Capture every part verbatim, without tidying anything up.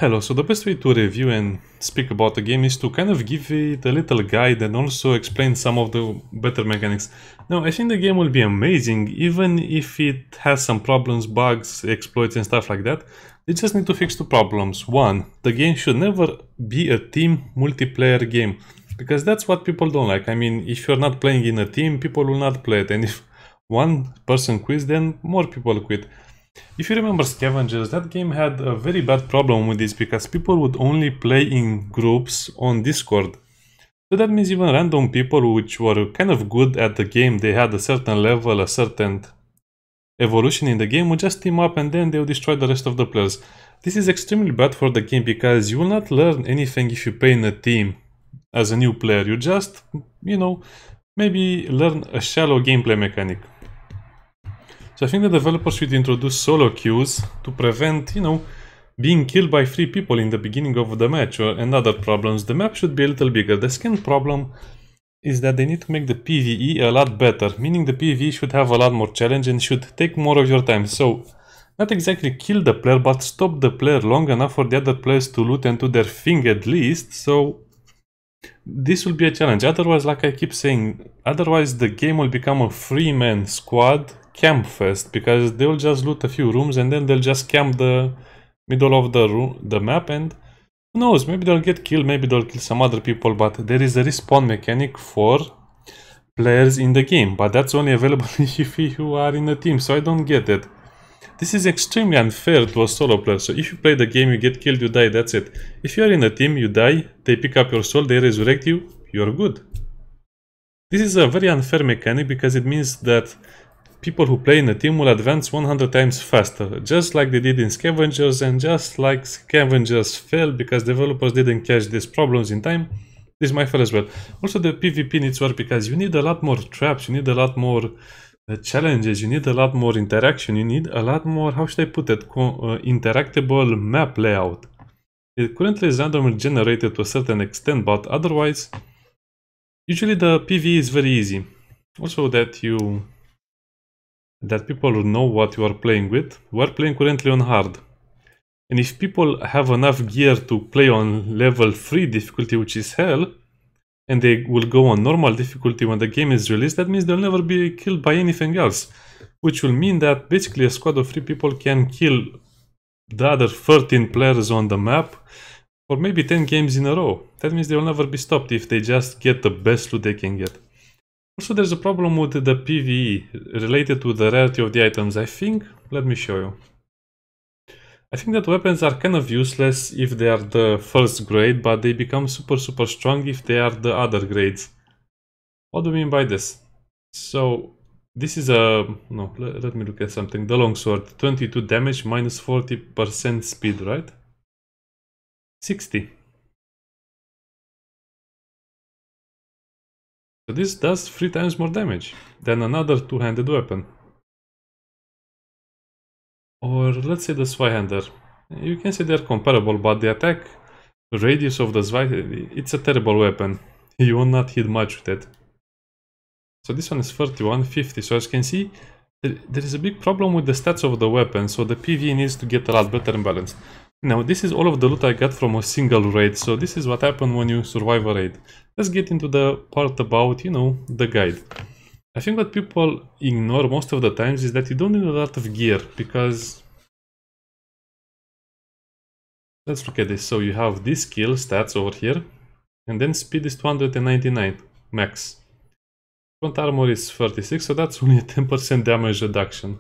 Hello, so the best way to review and speak about the game is to kind of give it a little guide and also explain some of the better mechanics. Now, I think the game will be amazing, even if it has some problems, bugs, exploits and stuff like that. They just need to fix two problems. One, the game should never be a team multiplayer game, because that's what people don't like. I mean, if you're not playing in a team, people will not play it, and if one person quits, then more people quit. If you remember Scavengers, that game had a very bad problem with this because people would only play in groups on Discord. So that means even random people which were kind of good at the game, they had a certain level, a certain evolution in the game, would just team up and then they would destroy the rest of the players. This is extremely bad for the game because you will not learn anything if you play in a team as a new player. You just, you know, maybe learn a shallow gameplay mechanic. So I think the developers should introduce solo queues to prevent, you know, being killed by three people in the beginning of the match or and other problems. The map should be a little bigger. The second problem is that they need to make the PvE a lot better, meaning the PvE should have a lot more challenge and should take more of your time. So, not exactly kill the player, but stop the player long enough for the other players to loot and do their thing at least. So, this will be a challenge. Otherwise, like I keep saying, otherwise the game will become a three-man squad camp fest, because they'll just loot a few rooms and then they'll just camp the middle of the room, the map, and who knows, maybe they'll get killed, maybe they'll kill some other people, but there is a respawn mechanic for players in the game, but that's only available if you are in a team, so I don't get it. This is extremely unfair to a solo player. So if you play the game, you get killed, you die, that's it. If you are in a team, you die, they pick up your soul, they resurrect you, you're good. This is a very unfair mechanic because it means that people who play in a team will advance one hundred times faster, just like they did in Scavengers, and just like Scavengers failed because developers didn't catch these problems in time, this might fail as well. Also, the PvP needs work because you need a lot more traps, you need a lot more uh, challenges, you need a lot more interaction, you need a lot more, how should I put it, Co uh, interactable map layout. It currently is randomly generated to a certain extent, but otherwise, usually the PvE is very easy. Also that you... that people know what you are playing with. We are playing currently on hard. And if people have enough gear to play on level three difficulty, which is hell, and they will go on normal difficulty when the game is released, that means they'll never be killed by anything else. Which will mean that basically a squad of three people can kill the other thirteen players on the map for maybe ten games in a row. That means they will never be stopped if they just get the best loot they can get. Also, there's a problem with the PvE related to the rarity of the items. I think, let me show you. I think that weapons are kind of useless if they are the first grade, but they become super super strong if they are the other grades. What do I mean by this? So, this is a... no, let, let me look at something. The longsword, twenty-two damage, minus forty percent speed, right? sixty. So this does three times more damage than another two-handed weapon. Or let's say the Zweihander. You can say they're comparable, but the attack radius of the Zweihander, it's a terrible weapon. You will not hit much with it. So this one is thirty-one, fifty. So as you can see, there, there is a big problem with the stats of the weapon, so the PvE needs to get a lot better and balanced. Now, this is all of the loot I got from a single raid, so this is what happened when you survive a raid. Let's get into the part about, you know, the guide. I think what people ignore most of the times is that you don't need a lot of gear, because... let's look at this. So you have this skill stats over here, and then speed is two hundred ninety-nine, max. Front armor is thirty-six, so that's only a ten percent damage reduction.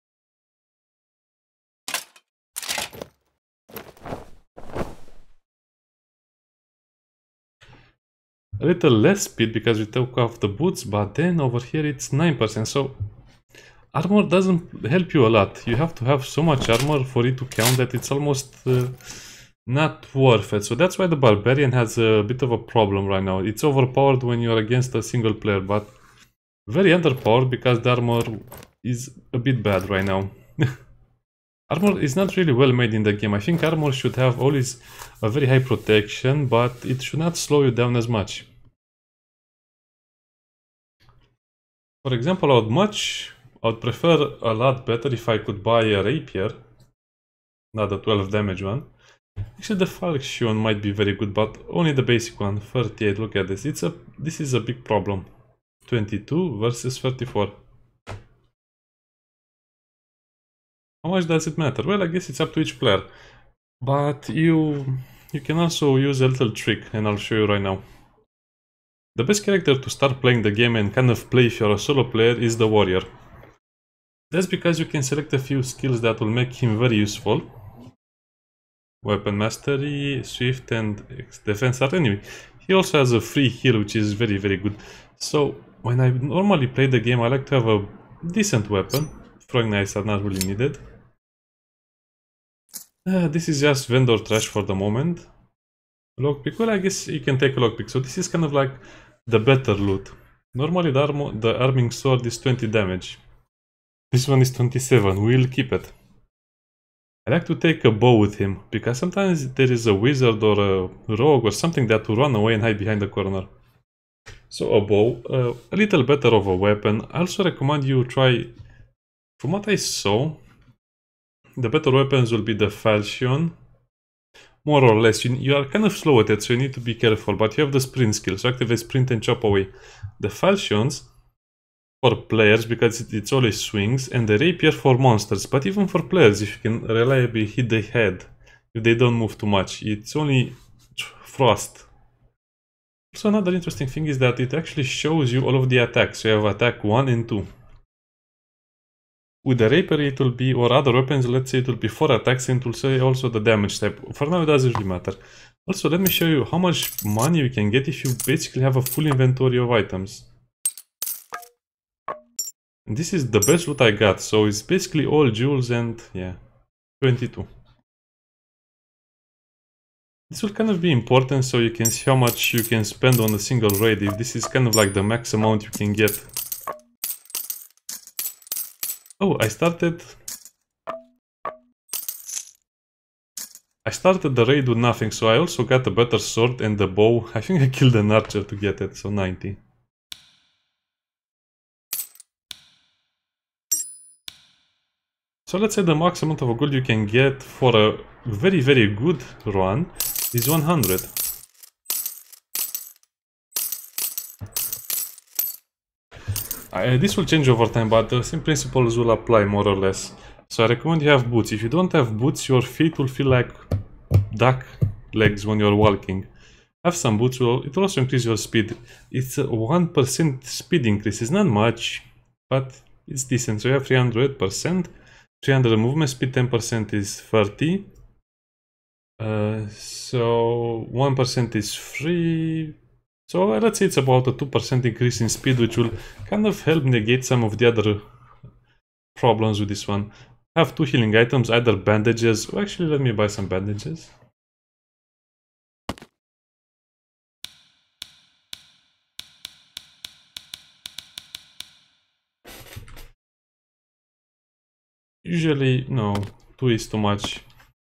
A little less speed because we took off the boots, but then over here it's nine percent, so armor doesn't help you a lot. You have to have so much armor for it to count that it's almost uh, not worth it. So that's why the Barbarian has a bit of a problem right now. It's overpowered when you're against a single player, but very underpowered because the armor is a bit bad right now. Armor is not really well made in the game. I think armor should have always a very high protection, but it should not slow you down as much. For example, I would much, I would prefer a lot better if I could buy a rapier, not a twelve damage one, Actually, the Falchion might be very good, but only the basic one. thirty-eight, look at this. It's a this is a big problem. twenty-two versus thirty-four. How much does it matter? Well, I guess it's up to each player. But you you can also use a little trick, and I'll show you right now. The best character to start playing the game and kind of play if you're a solo player is the warrior. That's because you can select a few skills that will make him very useful. Weapon mastery, swift, and defense art. Anyway, he also has a free heal, which is very very good. So when I normally play the game, I like to have a decent weapon. Throwing knives are not really needed. Uh, this is just vendor trash for the moment. Lockpick, well, I guess you can take a lockpick. So this is kind of like the better loot. Normally the, armor, the arming sword is twenty damage. This one is twenty-seven, we'll keep it. I like to take a bow with him, because sometimes there is a wizard or a rogue or something that will run away and hide behind the corner. So a bow, uh, a little better of a weapon. I also recommend you try, from what I saw, the better weapons will be the Falchion. More or less, you, you are kind of slow at it, so you need to be careful, but you have the sprint skill, so activate sprint and chop away. The Falchions for players, because it, it's always swings, and the rapier for monsters, but even for players, if you can reliably hit the head, if they don't move too much, it's only frost. Also, another interesting thing is that it actually shows you all of the attacks, so you have attack one and two. With the rapier it will be, or other weapons, let's say it will be four attacks, and it will say also the damage type. For now it doesn't really matter. Also, let me show you how much money you can get if you basically have a full inventory of items. And this is the best loot I got, so it's basically all jewels and, yeah, twenty-two. This will kind of be important so you can see how much you can spend on a single raid, if this is kind of like the max amount you can get. Oh, I started... I started the raid with nothing, so I also got a better sword and the bow. I think I killed an archer to get it, so ninety. So let's say the max amount of gold you can get for a very very good run is one hundred. Uh, this will change over time, but the same principles will apply more or less. So I recommend you have boots. If you don't have boots, your feet will feel like duck legs when you're walking. Have some boots, will it will also increase your speed. It's a one percent speed increase. It's not much, but it's decent. So you have three hundred percent. three hundred movement speed, ten percent is thirty. Uh, so one percent is free. So let's say it's about a two percent increase in speed, which will kind of help negate some of the other problems with this one. I have two healing items, either bandages, or actually let me buy some bandages. Usually, no, two is too much.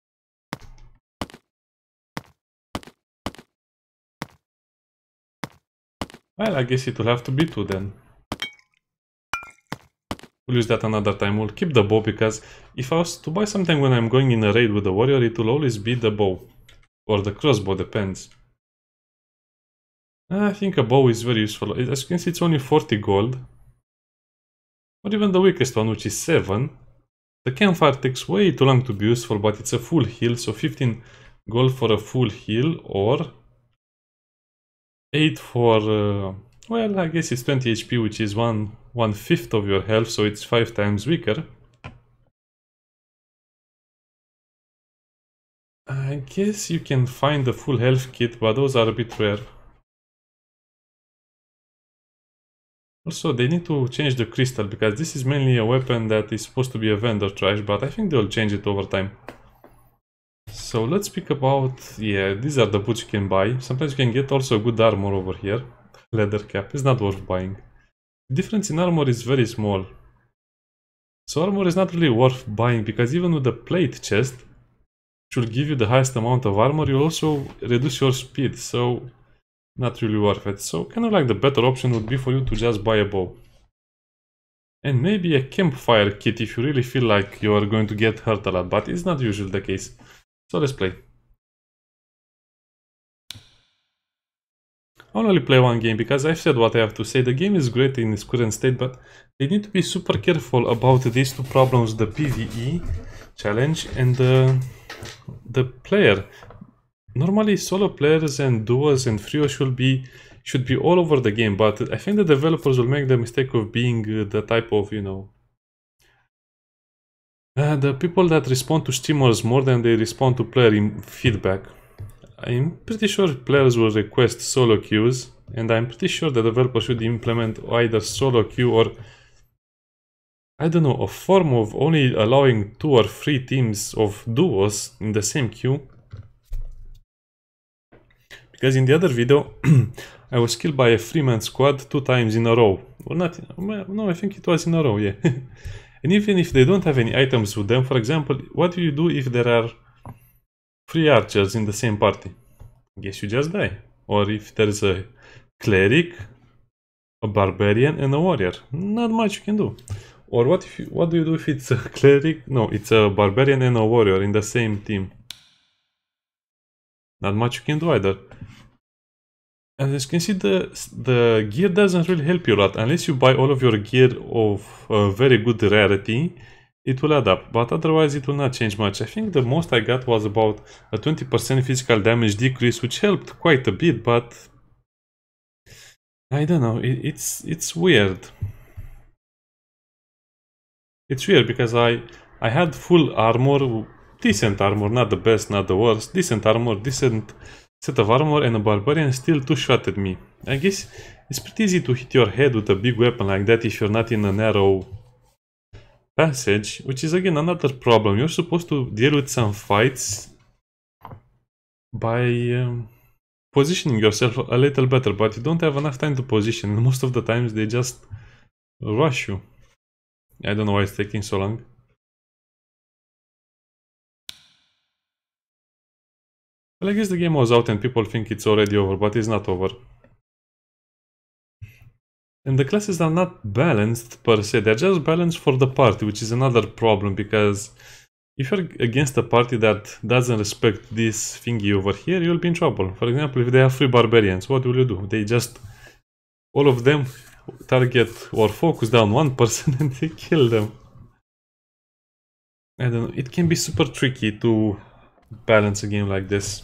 Well, I guess it will have to be two then. We'll use that another time. We'll keep the bow, because if I was to buy something when I'm going in a raid with the warrior, it will always be the bow. Or the crossbow, depends. I think a bow is very useful. As you can see, it's only forty gold. Or even the weakest one, which is seven. The campfire takes way too long to be useful, but it's a full heal, so fifteen gold for a full heal, or eight for, uh, well, I guess it's twenty H P, which is one, one fifth of your health, so it's five times weaker. I guess you can find the full health kit, but those are a bit rare. Also, they need to change the crystal, because this is mainly a weapon that is supposed to be a vendor trash, but I think they'll change it over time. So let's speak about, yeah, these are the boots you can buy. Sometimes you can get also good armor over here. Leather cap is not worth buying. The difference in armor is very small. So armor is not really worth buying, because even with the plate chest, which will give you the highest amount of armor, you also reduce your speed, so not really worth it. So kind of like the better option would be for you to just buy a bow. And maybe a campfire kit if you really feel like you are going to get hurt a lot, but it's not usually the case. So let's play. I'll only play one game because I've said what I have to say. The game is great in its current state, but they need to be super careful about these two problems, the PvE challenge and the, the player. Normally solo players and duos and trios should be should be all over the game, but I think the developers will make the mistake of being the type of, you know, uh, the people that respond to streamers more than they respond to player feedback. I'm pretty sure players will request solo queues, and I'm pretty sure the developer should implement either solo queue or, I don't know, a form of only allowing two or three teams of duos in the same queue. Because in the other video, I was killed by a three-man squad two times in a row. Well, not, no, I think it was in a row, yeah. And even if they don't have any items with them, for example, what do you do if there are three archers in the same party? I guess you just die. Or if there's a cleric, a barbarian, and a warrior. Not much you can do. Or what if you, what do you do if it's a cleric? No, it's a barbarian and a warrior in the same team. Not much you can do either. And as you can see, the, the gear doesn't really help you a lot. Unless you buy all of your gear of a very good rarity, it will add up. But otherwise it will not change much. I think the most I got was about a twenty percent physical damage decrease, which helped quite a bit, but I don't know, it, it's it's weird. It's weird because I, I had full armor, decent armor, not the best, not the worst, decent armor, decent set of armor, and a barbarian still two-shotted me. I guess it's pretty easy to hit your head with a big weapon like that if you're not in a narrow passage, which is again another problem. You're supposed to deal with some fights by um, positioning yourself a little better, but you don't have enough time to position, and most of the times they just rush you. I don't know why it's taking so long. Well, I guess the game was out and people think it's already over, but it's not over. And the classes are not balanced per se, they're just balanced for the party, which is another problem, because if you're against a party that doesn't respect this thingy over here, you'll be in trouble. For example, if they have three barbarians, what will you do? They just, all of them target or focus down one person and they kill them. I don't know, it can be super tricky to balance a game like this.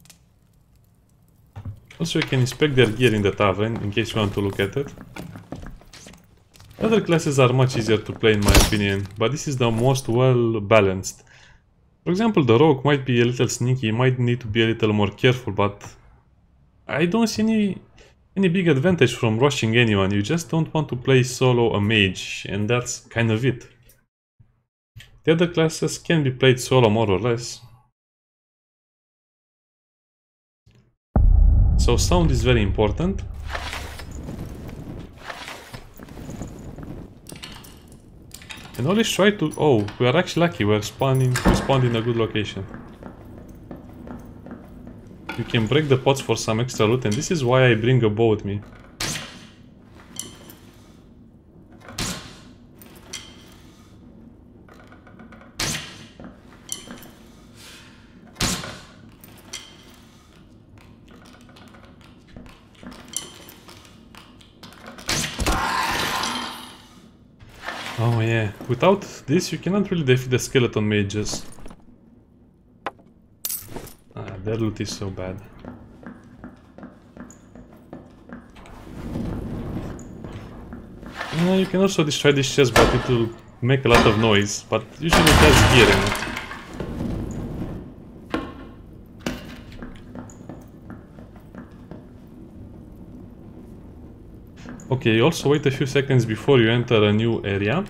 Also, you can inspect their gear in the tavern in case you want to look at it. Other classes are much easier to play in my opinion, but this is the most well balanced. For example, the rogue might be a little sneaky, might need to be a little more careful, but I don't see any any big advantage from rushing anyone. You just don't want to play solo a mage, and that's kind of it. The other classes can be played solo more or less. So sound is very important. And always try to... Oh, we are actually lucky, we are spawning, we spawned in a good location. You can break the pots for some extra loot, and this is why I bring a bow with me. Oh yeah, without this you cannot really defeat the skeleton mages. Ah, their loot is so bad. Uh, you can also destroy this chest, but it will make a lot of noise, but usually it has gear in it. Okay, you also wait a few seconds before you enter a new area.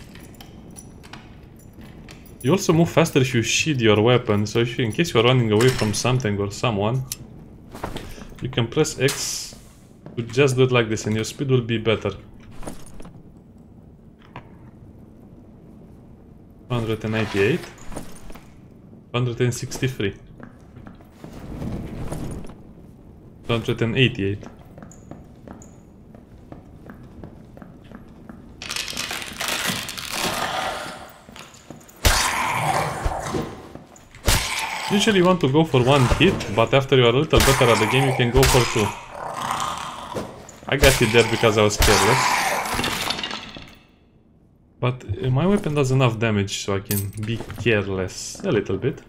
You also move faster if you shield your weapon, so if you, in case you're running away from something or someone, you can press X to just do it like this and your speed will be better. one hundred ninety-eight, one hundred sixty-three, one hundred eighty-eight. Usually you want to go for one hit, but after you are a little better at the game you can go for two. I got it there because I was careless. But uh, my weapon does enough damage so I can be careless a little bit.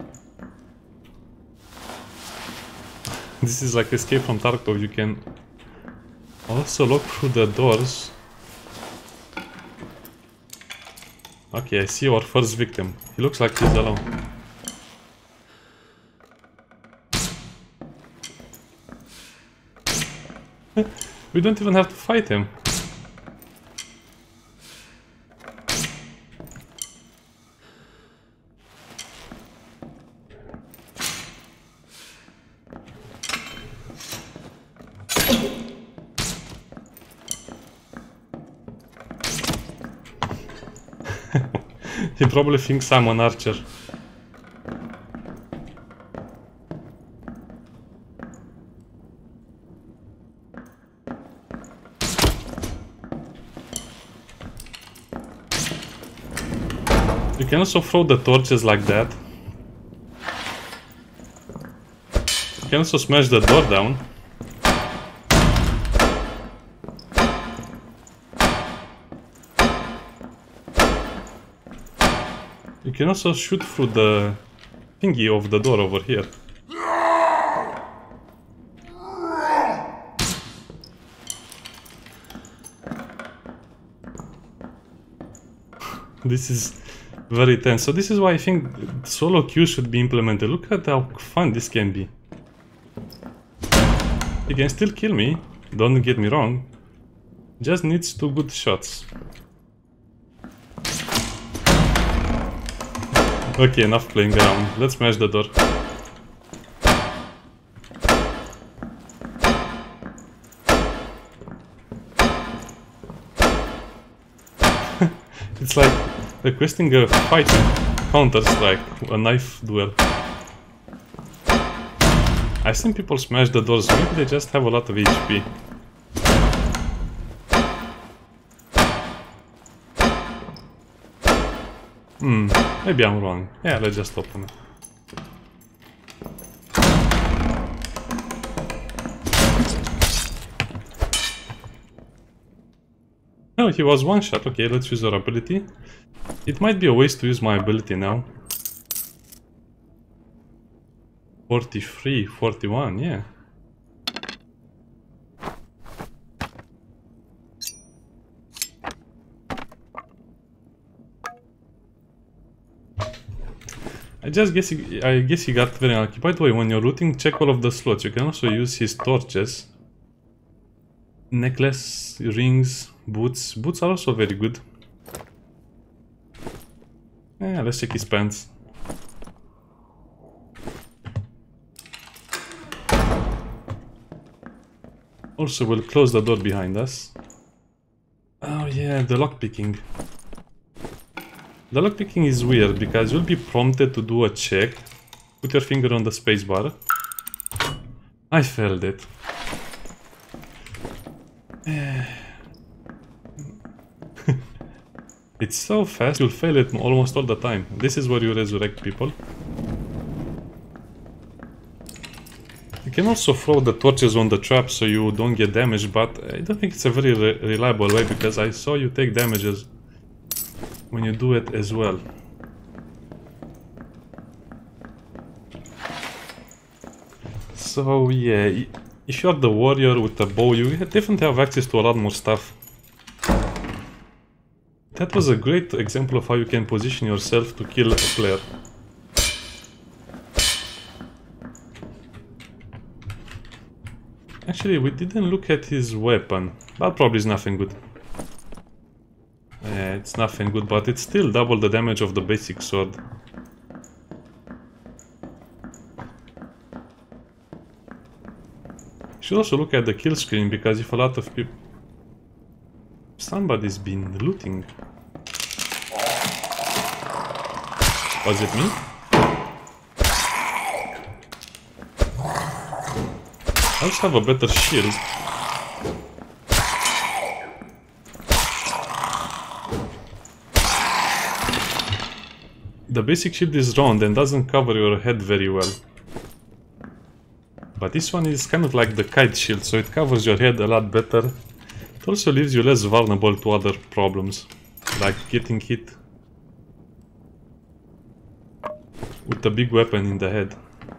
This is like Escape from Tarkov. You can also look through the doors. Okay, I see our first victim. He looks like he's alone. We don't even have to fight him. He probably thinks I'm an archer. You can also throw the torches like that. You can also smash the door down. You can also shoot through the thingy of the door over here. This is very tense. So this is why I think solo queues should be implemented. Look at how fun this can be. He can still kill me, don't get me wrong. Just needs two good shots. Okay, enough playing around. Let's smash the door. It's like requesting a fight in Counter-Strike, a knife duel. I've seen people smash the doors, maybe they just have a lot of H P. Hmm, maybe I'm wrong. Yeah, let's just open it. Oh, he was one shot. Okay, let's use our ability. It might be a waste to use my ability now. forty-three, forty-one, yeah. I just guess he, I guess he got very unlucky. By the way, when you're looting, check all of the slots. You can also use his torches. Necklace, rings, boots. Boots are also very good. Yeah, let's check his pants. Also, we'll close the door behind us. Oh yeah, the lockpicking. The lockpicking is weird because you'll be prompted to do a check. Put your finger on the spacebar. I failed it. It's so fast, you'll fail it almost all the time. This is where you resurrect people. You can also throw the torches on the trap so you don't get damaged, but I don't think it's a very re reliable way because I saw you take damages when you do it as well. So yeah, if you're the warrior with the bow, you definitely have access to a lot more stuff. That was a great example of how you can position yourself to kill a player. Actually, we didn't look at his weapon. That probably is nothing good. Yeah, it's nothing good, but it's still double the damage of the basic sword. Should also look at the kill screen, because if a lot of people... Somebody's been looting. Was it me? I also have a better shield. The basic shield is round and doesn't cover your head very well. But this one is kind of like the kite shield, so it covers your head a lot better It also leaves you less vulnerable to other problems, like getting hit with a big weapon in the head.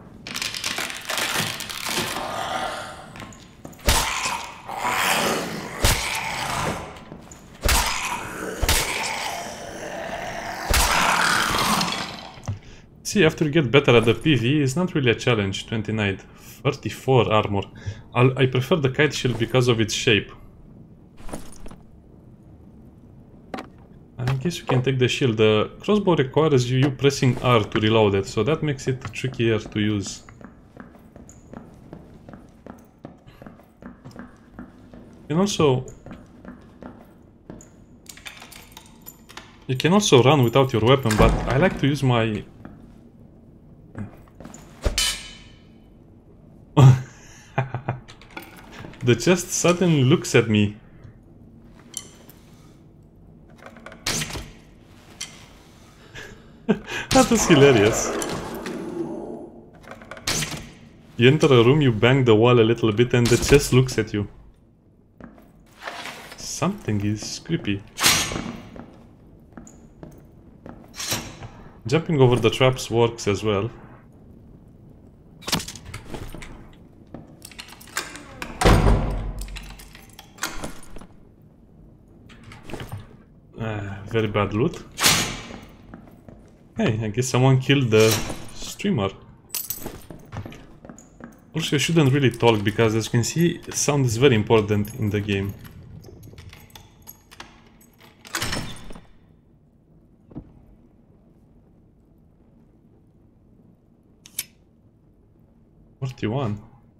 See, after you get better at the PvE, it's not really a challenge. twenty-nine, thirty-four armor. I'll, I prefer the kite shield because of its shape. I guess you can take the shield. The crossbow requires you, you pressing R to reload it, so that makes it trickier to use. You can also... You can also run without your weapon, but I like to use my... The chest suddenly looks at me. That is hilarious. You enter a room, you bang the wall a little bit and the chest looks at you. Something is creepy. Jumping over the traps works as well. Uh, very bad loot. Hey, I guess someone killed the streamer. Also, I shouldn't really talk because, as you can see, sound is very important in the game. forty-one.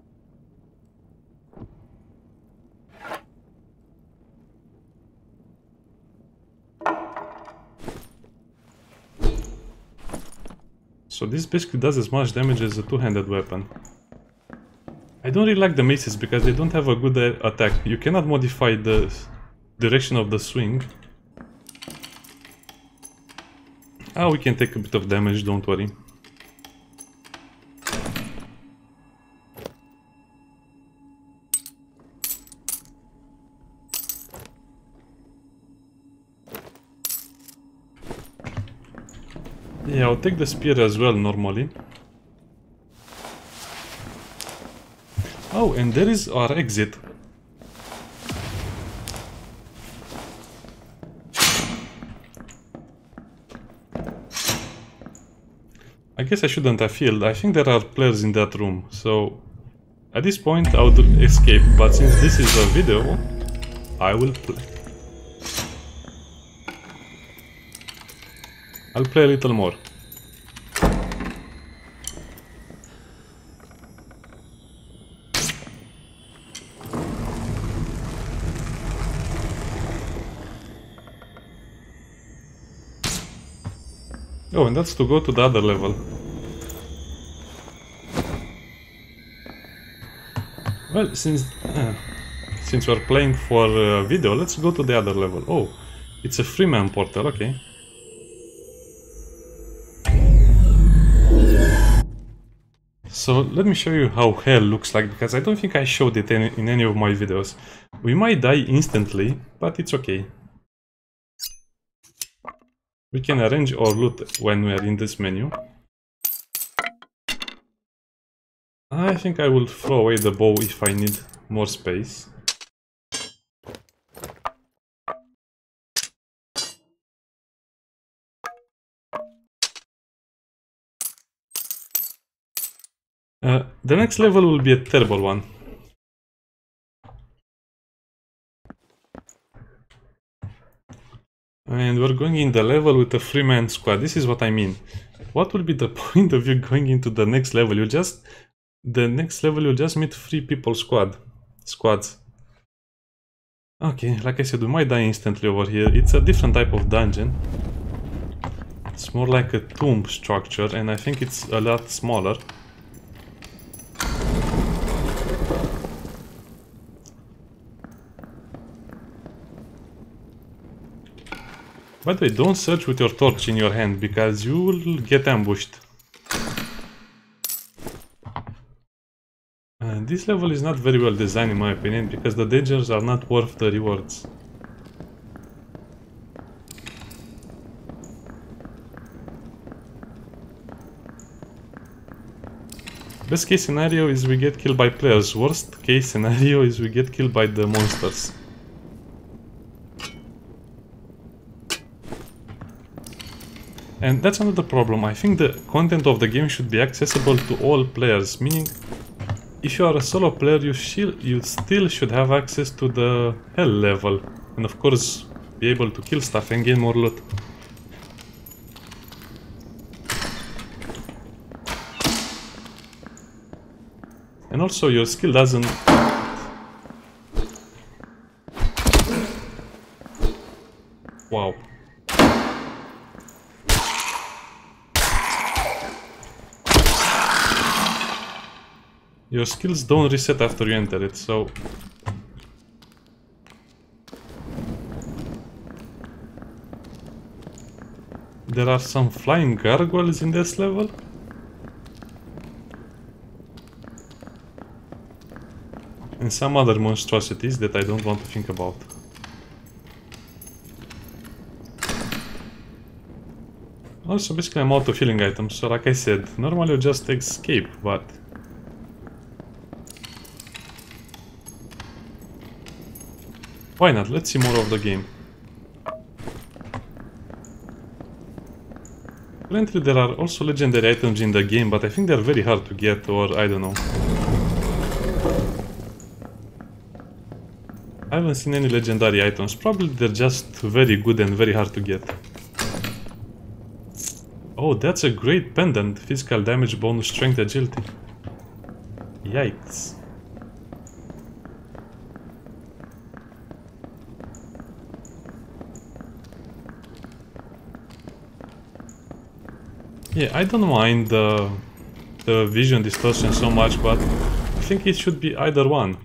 So this basically does as much damage as a two-handed weapon. I don't really like the maces because they don't have a good uh, attack. You cannot modify the direction of the swing. Ah, we can take a bit of damage, don't worry. Yeah, I'll take the spear as well, normally. Oh, and there is our exit. I guess I shouldn't have healed. I think there are players in that room, so... At this point I would escape, but since this is a video, I will play. I'll play a little more. Oh, and that's to go to the other level. Well, since uh, since we're playing for uh, video, let's go to the other level. Oh, it's a Freeman portal, okay. So let me show you how hell looks like, because I don't think I showed it any, in any of my videos. We might die instantly, but it's okay. We can arrange our loot when we are in this menu. I think I will throw away the bow if I need more space. Uh, the next level will be a terrible one. And we're going in the level with a three-man squad. This is what I mean. What will be the point of you going into the next level? You just... The next level you'll just meet three people squad. Squads. Okay, like I said, we might die instantly over here. It's a different type of dungeon. It's more like a tomb structure, and I think it's a lot smaller. By the way, don't search with your torch in your hand, because you will get ambushed. Uh, this level is not very well designed in my opinion, because the dangers are not worth the rewards. Best case scenario is we get killed by players. Worst case scenario is we get killed by the monsters. And that's another problem. I think the content of the game should be accessible to all players, meaning if you are a solo player, you, you still should have access to the hell level. And of course, be able to kill stuff and gain more loot. And also your skill doesn't... Wow. Your skills don't reset after you enter it, so... There are some flying gargoyles in this level? And some other monstrosities that I don't want to think about. Also, basically I'm out of healing items, so like I said, normally you just escape, but... Why not? Let's see more of the game. Apparently there are also legendary items in the game, but I think they're very hard to get, or I don't know. I haven't seen any legendary items. Probably they're just very good and very hard to get. Oh, that's a great pendant. Physical damage, bonus, strength, agility. Yikes. Yeah, I don't mind the, the vision distortion so much, but I think it should be either one.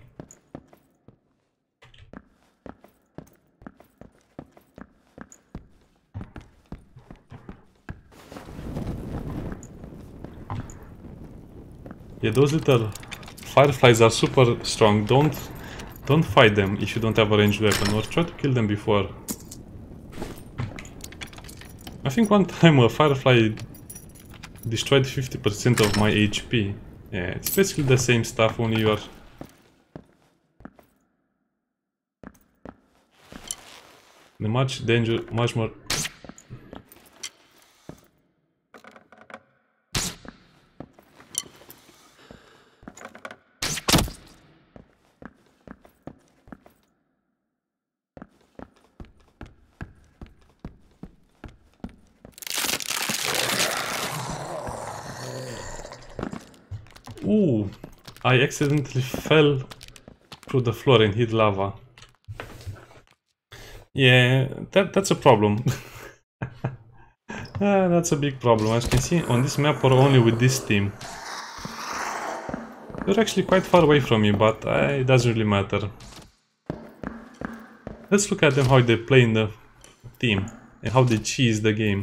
Yeah, those little fireflies are super strong. Don't don't fight them if you don't have a ranged weapon, or try to kill them before. I think one time a firefly destroyed fifty percent of my H P. Yeah, it's basically the same stuff, only you are... The much danger, much more... Ooh, I accidentally fell through the floor and hit lava. Yeah, that, that's a problem. ah, that's a big problem. As you can see, on this map or only with this team. They're actually quite far away from me, but uh, it doesn't really matter. Let's look at them, how they play in the team and how they cheese the game.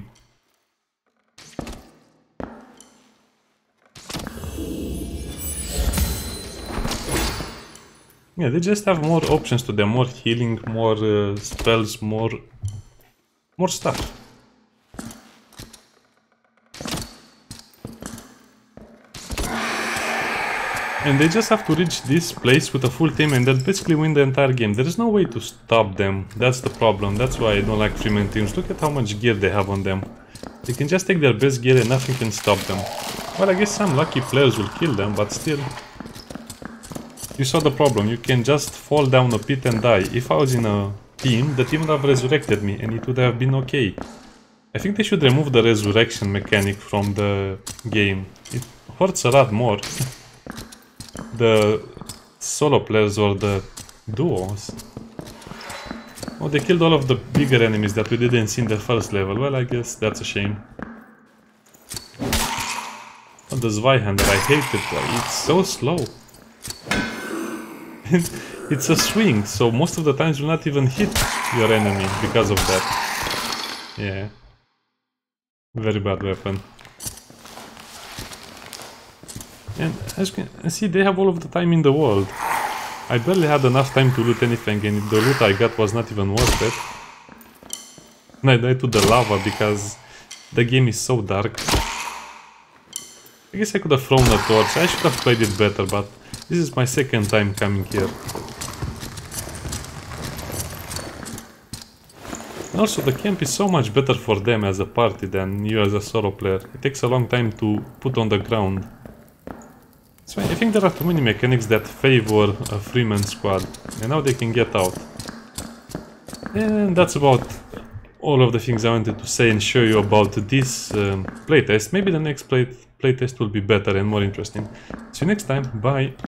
Yeah, they just have more options to them, more healing, more uh, spells, more... more stuff. And they just have to reach this place with a full team and then basically win the entire game. There is no way to stop them, that's the problem, that's why I don't like Freeman teams. Look at how much gear they have on them. They can just take their best gear and nothing can stop them. Well, I guess some lucky players will kill them, but still... You saw the problem, you can just fall down a pit and die. If I was in a team, the team would have resurrected me and it would have been okay. I think they should remove the resurrection mechanic from the game. It hurts a lot more. The solo players or the duos. Oh, they killed all of the bigger enemies that we didn't see in the first level. Well, I guess that's a shame. Oh, the Zweihander, I hate it. It's so slow. It's a swing, so most of the times you'll not even hit your enemy because of that. Yeah. Very bad weapon. And as you can see, they have all of the time in the world. I barely had enough time to loot anything, and the loot I got was not even worth it. And I died to the lava because the game is so dark. I guess I could have thrown a torch. I should have played it better, but this is my second time coming here. And also, the camp is so much better for them as a party than you as a solo player. It takes a long time to put on the ground. So I think there are too many mechanics that favor a three-man squad, and now they can get out. And that's about all of the things I wanted to say and show you about this um, playtest. Maybe the next play playtest will be better and more interesting. See you next time, bye!